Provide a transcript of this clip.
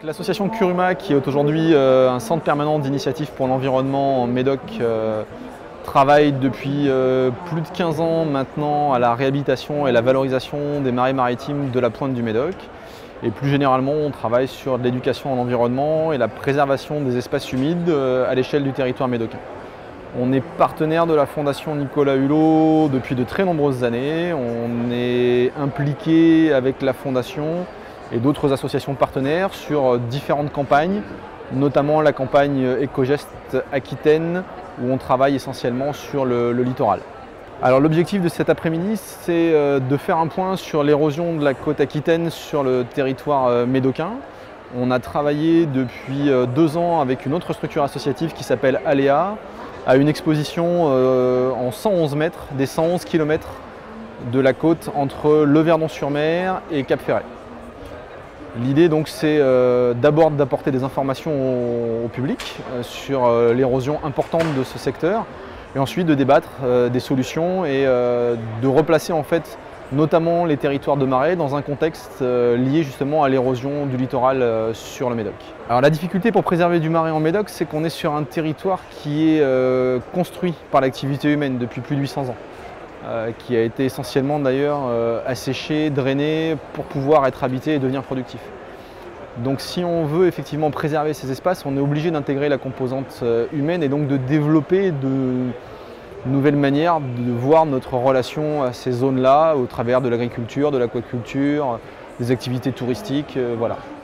L'association Kuruma, qui est aujourd'hui un centre permanent d'initiative pour l'environnement en Médoc, travaille depuis plus de 15 ans maintenant à la réhabilitation et la valorisation des marais maritimes de la pointe du Médoc. Et plus généralement, on travaille sur l'éducation à l'environnement et la préservation des espaces humides à l'échelle du territoire médocain. On est partenaire de la Fondation Nicolas Hulot depuis de très nombreuses années. On est impliqué avec la Fondation et d'autres associations partenaires sur différentes campagnes, notamment la campagne Éco-Gestes Aquitaine, où on travaille essentiellement sur le littoral. Alors l'objectif de cet après-midi, c'est de faire un point sur l'érosion de la côte aquitaine sur le territoire médocain. On a travaillé depuis 2 ans avec une autre structure associative qui s'appelle Aléa, à une exposition en 111 mètres, des 111 km de la côte entre Le Verdon-sur-Mer et Cap-Ferret. L'idée donc c'est d'abord d'apporter des informations au public sur l'érosion importante de ce secteur et ensuite de débattre des solutions et de replacer en fait notamment les territoires de marais dans un contexte lié justement à l'érosion du littoral sur le Médoc. Alors la difficulté pour préserver du marais en Médoc, c'est qu'on est sur un territoire qui est construit par l'activité humaine depuis plus de 800 ans. Qui a été essentiellement d'ailleurs asséché, drainé pour pouvoir être habité et devenir productif. Donc si on veut effectivement préserver ces espaces, on est obligé d'intégrer la composante humaine et donc de développer de nouvelles manières de voir notre relation à ces zones-là au travers de l'agriculture, de l'aquaculture, des activités touristiques, voilà.